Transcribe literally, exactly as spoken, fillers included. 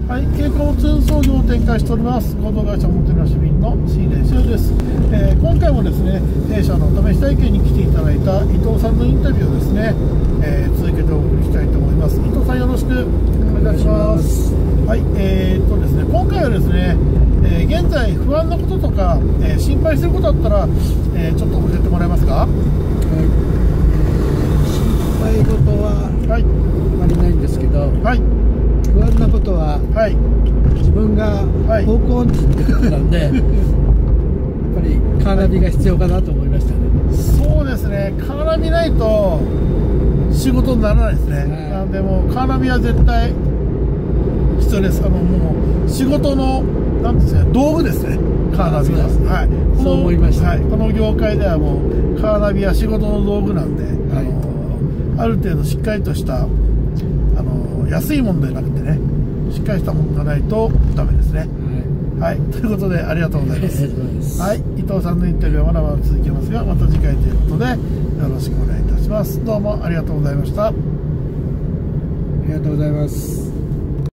はい、軽貨物運送業を展開しております合同会社おもてなし便の新連修です。えー、今回もですね、弊社のお試し体験に来ていただいた伊藤さんのインタビューをですね、えー、続けてお送りしたいと思います。伊藤さん、よろしくお願いします。はい、えー、っとですね、今回はですね、えー、現在不安なこととか、えー、心配してることあったら、えー、ちょっと教えてもらえますか？はい、 えー、心配事はあまりないんですけど、はい、不安なことは、はい、自分が方向音痴ってことなんで、はい、やっぱりカーナビが必要かなと思いましたね。 そうですね、カーナビないと仕事にならないですね。はい、なんでもうカーナビは絶対必要です。あのもう仕事のなんですか、道具ですね、カーナビは。はい、 そう思いました。 はい、この業界ではもうカーナビは仕事の道具なんで、はい、あのある程度しっかりとしたあの安いものでなくてね、しっかりしたものがないとダメですね。はい、はい、ということでありがとうございます。はい、伊藤さんのインタビューはまだまだ続きますが、また次回ということでよろしくお願いいたします。どうもありがとうございました。ありがとうございます。